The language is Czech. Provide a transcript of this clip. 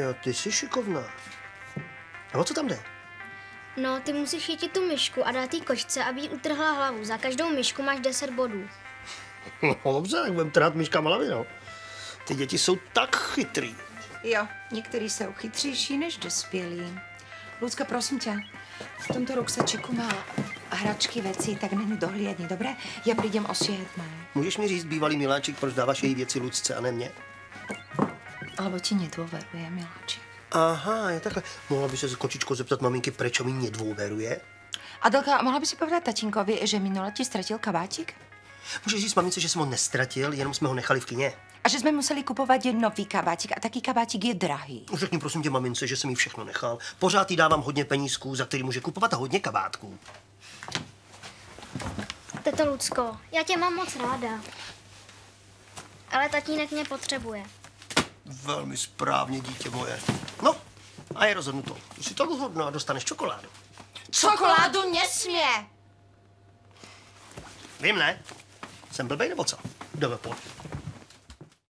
Jo, ty jsi šikovná. A o co tam jde? No, ty musíš chytit tu myšku a dát jí kočce, aby jí utrhla hlavu. Za každou myšku máš 10 bodů. No dobře, tak budem trhat myškama hlavy, no. Ty děti jsou tak chytrý. Jo, některý jsou chytřejší než dospělí. Lucka, prosím tě, v tomto ruksačiku má hračky, věci, tak není dohliadni, dobré? Já přijdem o 7. Můžeš mi říct, bývalý miláček, proč dáváš její věci Lucce a ne mě? Alebo ti nedôveruje, miláček. Aha, je takhle. Mohla by se kočičko zeptat maminky, proč mi nedôveruje? Adelka, mohla by si povedať tatínkovi, že minule ti ztratil kabátik? Můžeš říct mamince, že jsem ho nestratil, jenom jsme ho nechali v kině. A že jsme museli kupovat nový kabátik a taky kabátik je drahý. Řekni prosím tě mamince, že jsem jí všechno nechal. Pořád jí dávám hodně penízků, za který může kupovat a hodně kabátků. Teto Lucko, já tě mám moc ráda. Ale tatínek mě potřebuje. Velmi správně, dítě moje. No, a je rozhodnuto. Jsi tak hodná, dostaneš čokoládu. Čokoládu nesmě! Vím, ne? Jsem blbej nebo co? Jdeme pojď.